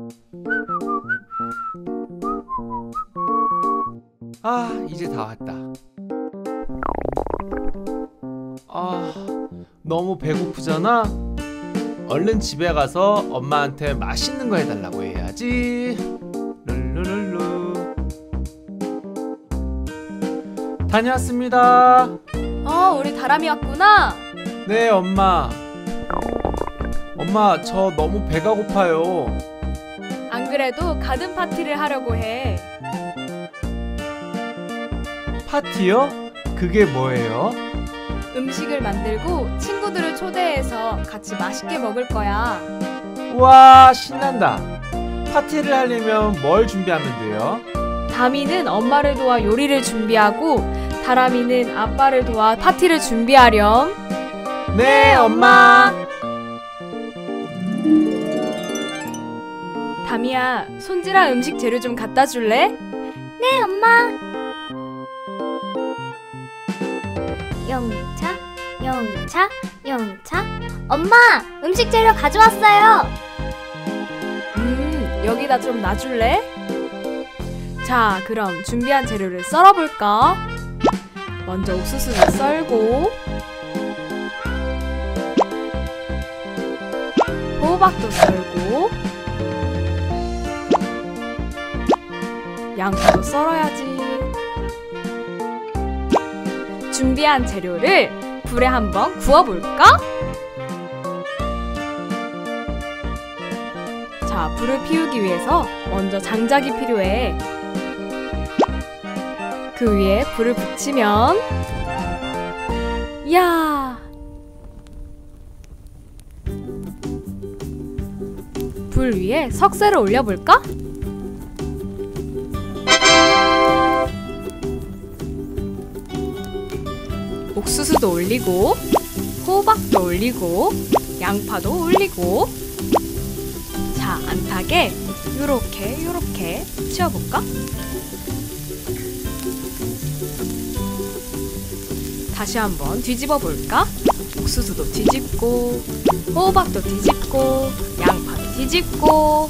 아, 이제 다 왔다. 아, 너무 배고프잖아? 얼른 집에 가서 엄마한테 맛있는 거 해달라고 해야지. 룰루룰루. 다녀왔습니다. 우리 다람이 왔구나. 네, 엄마. 엄마, 저 너무 배가 고파요. 안 그래도 가든 파티를 하려고 해. 파티요? 그게 뭐예요? 음식을 만들고 친구들을 초대해서 같이 맛있게 먹을 거야. 우와, 신난다. 파티를 하려면 뭘 준비하면 돼요? 다미는 엄마를 도와 요리를 준비하고 다람이는 아빠를 도와 파티를 준비하렴. 네, 엄마. 다미야, 손질한 음식 재료 좀 갖다 줄래? 네, 엄마. 영차, 영차, 영차. 엄마, 음식 재료 가져왔어요. 여기다 좀 놔줄래? 자, 그럼 준비한 재료를 썰어볼까? 먼저 옥수수를 썰고 호박도 썰고 양파도 썰어야지. 준비한 재료를 불에 한번 구워볼까? 자, 불을 피우기 위해서 먼저 장작이 필요해. 그 위에 불을 붙이면 이야! 불 위에 석쇠를 올려볼까? 옥수수도 올리고 호박도 올리고 양파도 올리고 자, 안 타게 요렇게 치워볼까? 다시 한번 뒤집어 볼까? 옥수수도 뒤집고 호박도 뒤집고 양파도 뒤집고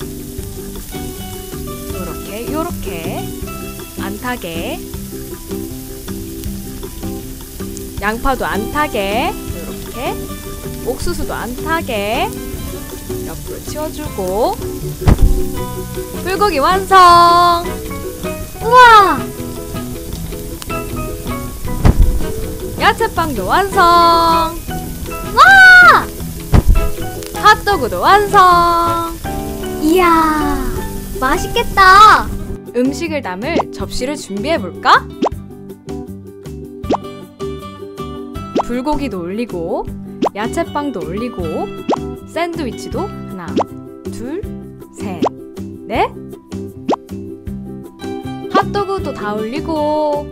요렇게 안 타게 양파도 안 타게 요렇게 옥수수도 안 타게 옆으로 치워주고 불고기 완성! 우와! 야채빵도 완성! 와! 핫도그도 완성! 이야, 맛있겠다. 음식을 담을 접시를 준비해볼까? 불고기도 올리고 야채빵도 올리고 샌드위치도 하나, 둘, 셋, 넷 핫도그도 다 올리고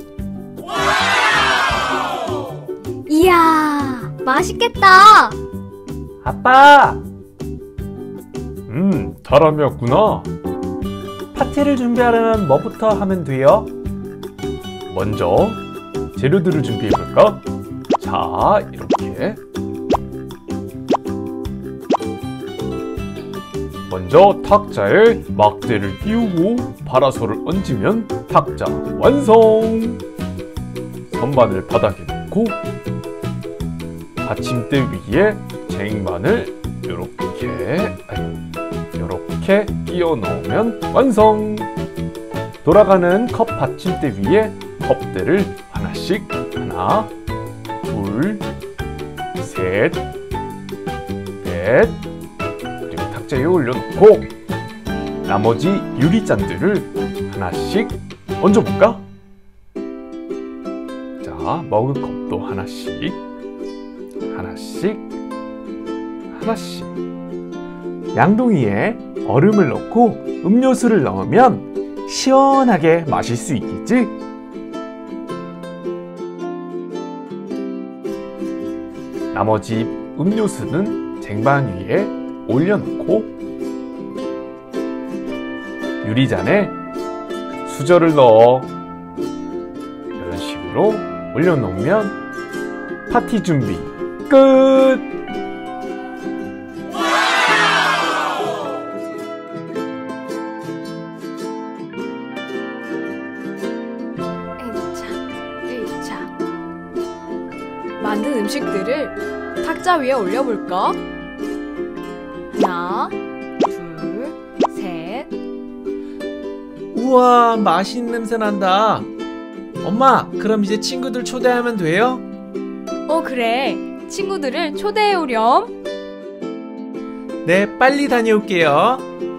이야, 맛있겠다. 아빠! 다람이었구나. 파티를 준비하려면 뭐부터 하면 돼요? 먼저 재료들을 준비해볼까? 자, 이렇게 먼저 탁자에 막대를 띄우고 파라솔을 얹으면 탁자 완성! 선반을 바닥에 놓고 받침대 위에 쟁반을 이렇게 끼워 넣으면 완성! 돌아가는 컵 받침대 위에 컵들을 하나씩 하나, 둘, 셋, 넷 그리고 탁자에 올려놓고 나머지 유리잔들을 하나씩 얹어볼까? 자, 먹을 컵도 하나씩 양동이에 얼음을 넣고 음료수를 넣으면 시원하게 마실 수 있겠지? 나머지 음료수는 쟁반 위에 올려놓고 유리잔에 수저를 넣어 이런 식으로 올려놓으면 파티 준비 끝! 음식들을 탁자 위에 올려볼까? 하나, 둘, 셋. 우와, 맛있는 냄새 난다. 엄마, 그럼 이제 친구들 초대하면 돼요? 그래. 친구들을 초대해 오렴. 네, 빨리 다녀올게요.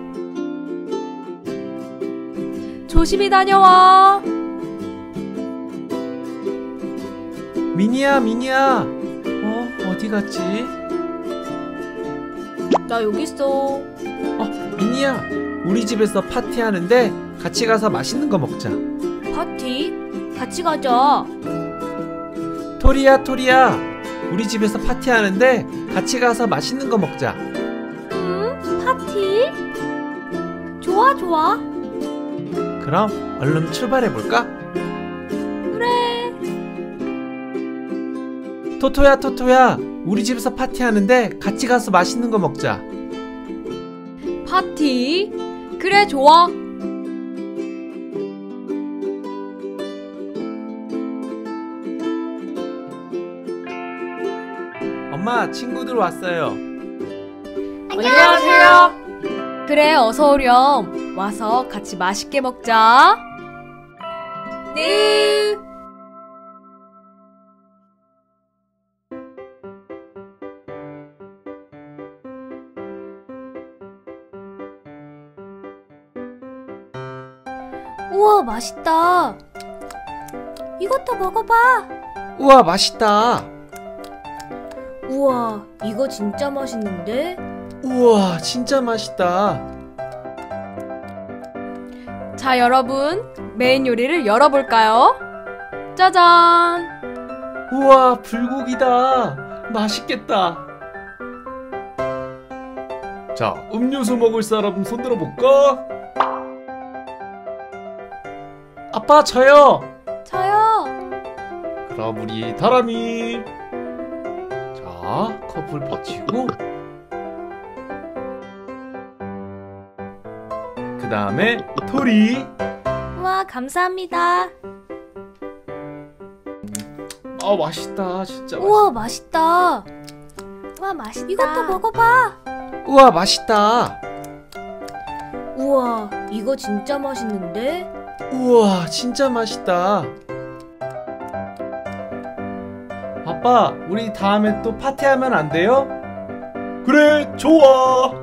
조심히 다녀와. 미니야, 미니야. 어디 갔지? 나 여기 있어. 미니야, 우리 집에서 파티하는데 같이 가서 맛있는 거 먹자. 파티? 같이 가자. 토리야, 토리야. 우리 집에서 파티하는데 같이 가서 맛있는 거 먹자. 파티? 좋아, 좋아. 그럼 얼른 출발해볼까? 그래. 토토야, 토토야. 우리 집에서 파티하는데 같이 가서 맛있는 거 먹자. 파티? 그래, 좋아. 엄마, 친구들 왔어요. 안녕하세요. 그래, 어서 오렴. 와서 같이 맛있게 먹자. 네. 우와, 맛있다. 이것도 먹어봐. 우와, 맛있다. 우와, 이거 진짜 맛있는데? 우와, 진짜 맛있다. 자, 여러분, 메인 요리를 열어볼까요? 짜잔! 우와, 불고기다. 맛있겠다. 자, 음료수 먹을 사람 손 들어볼까? 아빠, 저요. 저요. 그럼 우리 다람이. 자, 컵을 받치고 그 다음에 토리. 우와, 감사합니다. 맛있다. 진짜 맛있다. 우와, 맛있다. 우와, 맛있다. 이것도 먹어봐. 우와, 맛있다. 우와, 이거 진짜 맛있는데? 우와, 진짜 맛있다. 아빠, 우리 다음에 또 파티하면 안 돼요? 그래, 좋아.